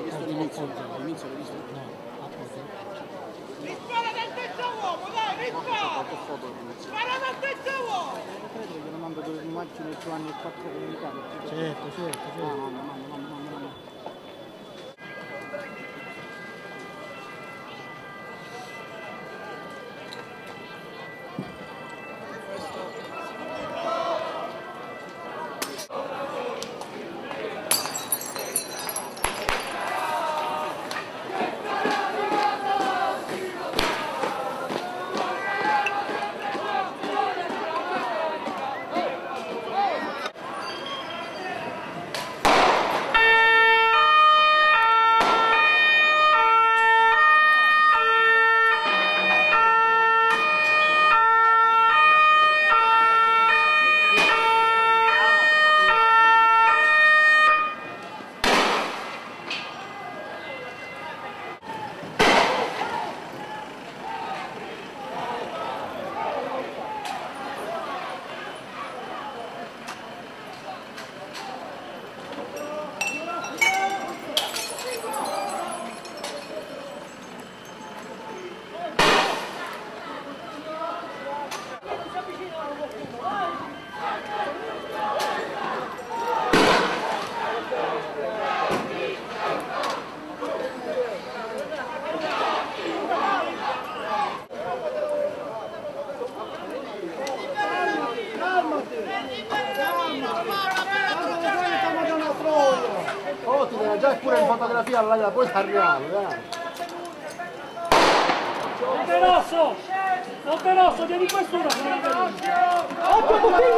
visto l'inizio? L'inizio l'hai visto? No, appoggio. Spara dal terzo uomo, dai, rispara! Spara dal terzo uomo! Credo che non mando due immagini su anni 4 comunicati. Certo, certo, certo. No. Oh, ti viene già pure in fotografia alla poi arriviamo, dai. Monterosso, vieni questo ora! Occhio,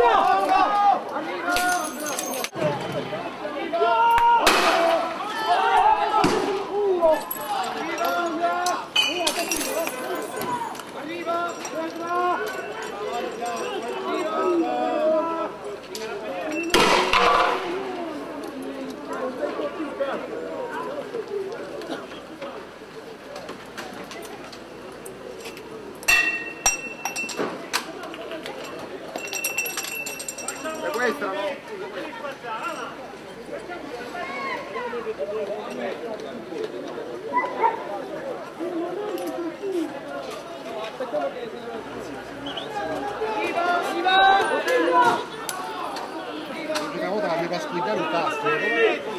Questa no? Una volta la mi fa spiegare il tasto.